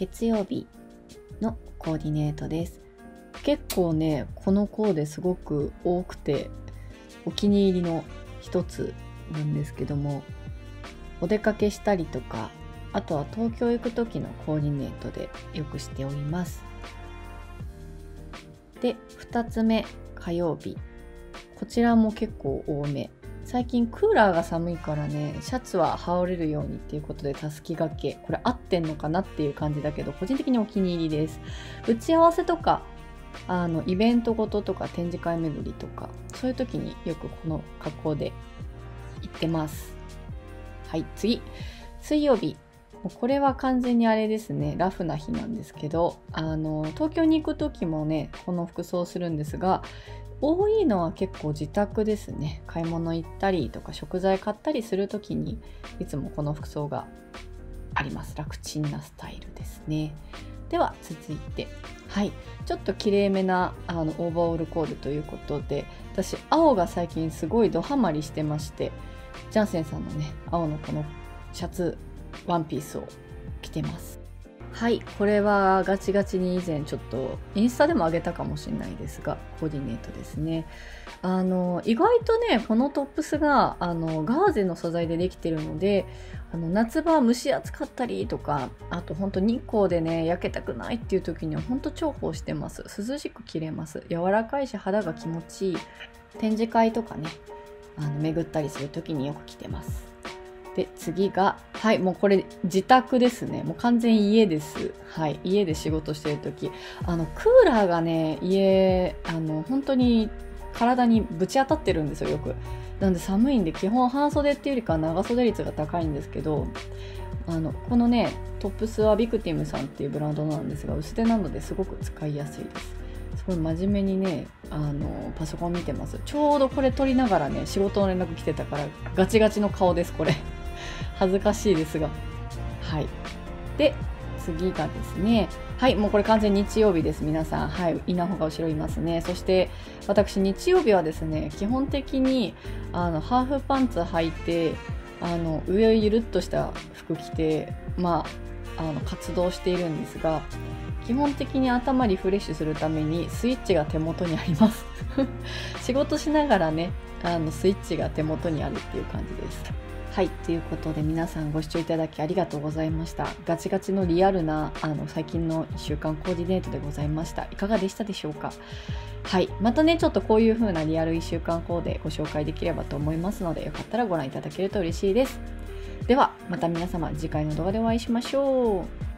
月曜日のコーディネートです。結構ね、このコーデすごく多くてお気に入りの一つなんですけども、お出かけしたりとか、あとは東京行く時のコーディネートでよくしております。で、2つ目、火曜日。こちらも結構多め。最近クーラーが寒いからね、シャツは羽織れるようにっていうことでたすき掛け、これ合ってんのかなっていう感じだけど、個人的にお気に入りです。打ち合わせとかイベントごととか展示会巡りとか、そういう時によくこの格好で行ってます。はい、次、水曜日。これは完全にあれですね、ラフな日なんですけど、東京に行く時もね、この服装をするんですが、多いのは結構自宅ですね。買い物行ったりとか食材買ったりする時にいつもこの服装があります。楽ちんなスタイルですね。では続いて、はい、ちょっときれいめなオーバーオールコーデということで、私青が最近すごいドハマりしてまして、ジャンセンさんのね青のこのシャツワンピースを着てます。はい、これはガチガチに以前ちょっとインスタでも上げたかもしれないですが、コーディネートですね。意外とね、このトップスがガーゼの素材でできてるので、夏場蒸し暑かったりとか、あと本当日光でね焼けたくないっていう時には本当重宝してます。涼しく着れます。柔らかいし肌が気持ちいい。展示会とかね巡ったりする時によく着てます。で、次が、はい、もうこれ自宅ですね。もう完全家です。はい、家で仕事してるとき。クーラーがね、家、本当に体にぶち当たってるんですよ、よく。なんで寒いんで、基本半袖っていうよりかは長袖率が高いんですけど、このね、トップスはビクティムさんっていうブランドなんですが、薄手なのですごく使いやすいです。すごい真面目にね、パソコン見てます。ちょうどこれ撮りながらね、仕事の連絡来てたから、ガチガチの顔です、これ。恥ずかしいですが。はい。で、次がですね、はい、もうこれ完全日曜日です、皆さん。はい、稲穂が後ろいますね。そして、私、日曜日はですね、基本的に、ハーフパンツ履いて、上ゆるっとした服着て、活動しているんですが、基本的に頭リフレッシュするためにスイッチが手元にあります。仕事しながらね、スイッチが手元にあるっていう感じです。はい、ということで皆さんご視聴いただきありがとうございました。ガチガチのリアルな最近の1週間コーディネートでございました。いかがでしたでしょうか。はい、またねちょっとこういう風なリアル1週間コーデご紹介できればと思いますので、よかったらご覧いただけると嬉しいです。ではまた皆様次回の動画でお会いしましょう。